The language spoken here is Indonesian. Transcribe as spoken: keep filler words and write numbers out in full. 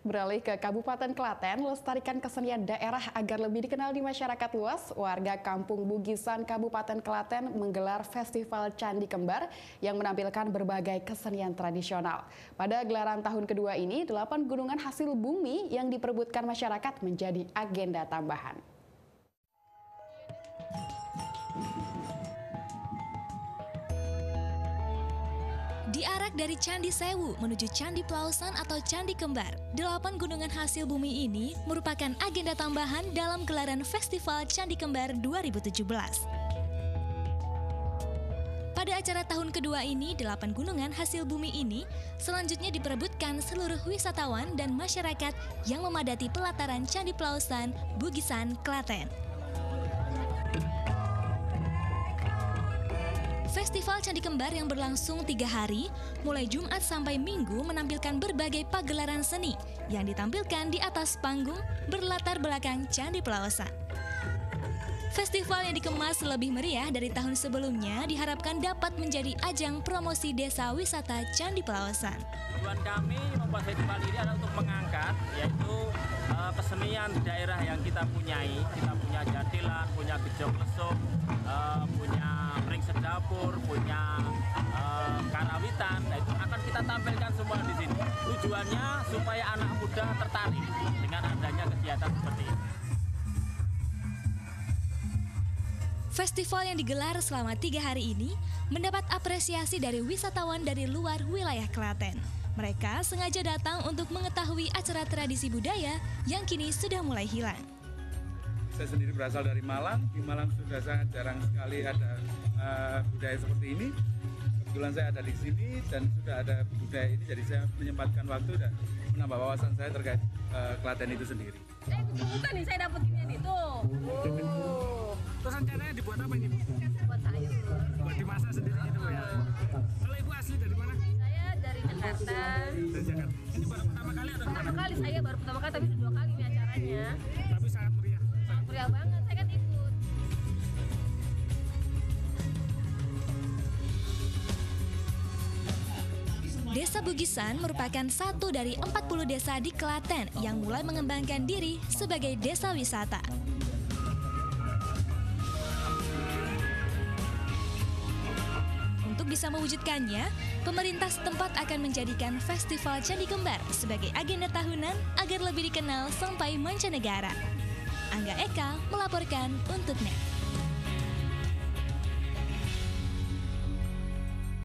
Beralih ke Kabupaten Klaten, lestarikan kesenian daerah agar lebih dikenal di masyarakat luas. Warga Kampung Bugisan, Kabupaten Klaten menggelar Festival Candi Kembar yang menampilkan berbagai kesenian tradisional. Pada gelaran tahun kedua ini, delapan gunungan hasil bumi yang diperebutkan masyarakat menjadi agenda tambahan. Diarak dari Candi Sewu menuju Candi Plausan atau Candi Kembar, delapan gunungan hasil bumi ini merupakan agenda tambahan dalam gelaran Festival Candi Kembar dua ribu tujuh belas. Pada acara tahun kedua ini, delapan gunungan hasil bumi ini selanjutnya diperebutkan seluruh wisatawan dan masyarakat yang memadati pelataran Candi Plausan, Bugisan, Klaten. Festival Candi Kembar yang berlangsung tiga hari, mulai Jumat sampai Minggu menampilkan berbagai pagelaran seni yang ditampilkan di atas panggung berlatar belakang Candi Plausan. Festival yang dikemas lebih meriah dari tahun sebelumnya diharapkan dapat menjadi ajang promosi desa wisata Candi Plausan. Tujuan kami membuat festival ini adalah untuk mengangkat yaitu uh, kesenian daerah yang kita punyai. Kita punya jatilan, punya gejok lesuk, uh, punya ring sedapur, punya uh, karawitan. Nah, itu akan kita tampilkan semua di sini. Tujuannya supaya anak muda tertarik dengan adanya kegiatan seperti ini. Festival yang digelar selama tiga hari ini mendapat apresiasi dari wisatawan dari luar wilayah Klaten. Mereka sengaja datang untuk mengetahui acara tradisi budaya yang kini sudah mulai hilang. Saya sendiri berasal dari Malang. Di Malang sudah sangat jarang sekali ada uh, budaya seperti ini. Kebetulan saya ada di sini dan sudah ada budaya ini, jadi saya menyempatkan waktu dan menambah wawasan saya terkait uh, Klaten itu sendiri. Eh, bukan nih, saya dapat ini tuh. Oh. Terus rencananya dibuat apa ini, Bu? Buat sayur. Buat dimasak sendiri gitu ya? Kalau Ibu asli dari mana? Saya dari Jakarta. Dari Jakarta. Ini baru pertama kali atau Pertama kali, saya baru pertama kali, tapi sudah dua kali nih acaranya. Tapi sangat meriah. Sangat meriah banget, saya kan ikut. Desa Bugisan merupakan satu dari empat puluh desa di Klaten yang mulai mengembangkan diri sebagai desa wisata. Untuk bisa mewujudkannya, pemerintah setempat akan menjadikan Festival Candi Kembar sebagai agenda tahunan agar lebih dikenal sampai mancanegara. Angga Eka melaporkan untuk Net.